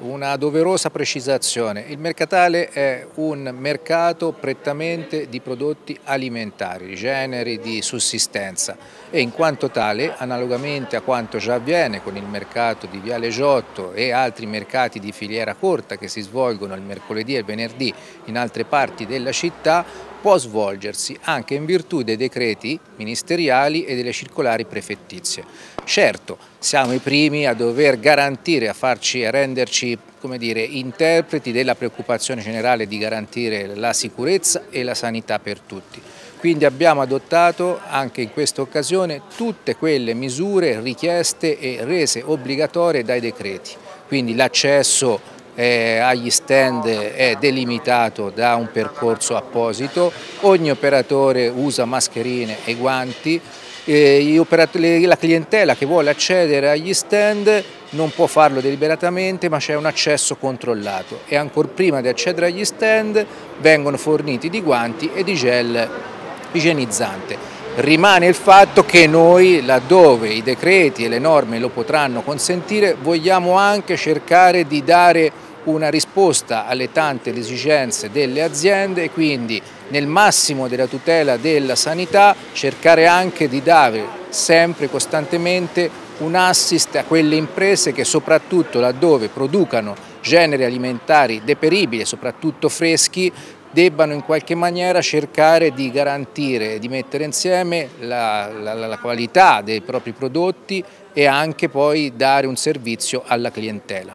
una doverosa precisazione. Il mercatale è un mercato prettamente di prodotti alimentari, generi di sussistenza e in quanto tale, analogamente a quanto già avviene con il mercato di Viale Giotto e altri mercati di filiera corta che si svolgono il mercoledì e il venerdì in altre parti della città, può svolgersi anche in virtù dei decreti ministeriali e delle circolari prefettizie. Certo, siamo i primi a dover garantire, a renderci, come dire, interpreti della preoccupazione generale di garantire la sicurezza e la sanità per tutti. Quindi abbiamo adottato anche in questa occasione tutte quelle misure richieste e rese obbligatorie dai decreti. Quindi l'accesso agli stand è delimitato da un percorso apposito, ogni operatore usa mascherine e guanti, la clientela che vuole accedere agli stand non può farlo deliberatamente, ma c'è un accesso controllato e ancor prima di accedere agli stand vengono forniti di guanti e di gel igienizzante. Rimane il fatto che noi, laddove i decreti e le norme lo potranno consentire, vogliamo anche cercare di dare una risposta alle tante esigenze delle aziende e quindi nel massimo della tutela della sanità cercare anche di dare sempre costantemente un assist a quelle imprese che soprattutto laddove producano generi alimentari deperibili e soprattutto freschi debbano in qualche maniera cercare di garantire, di mettere insieme la qualità dei propri prodotti e anche poi dare un servizio alla clientela.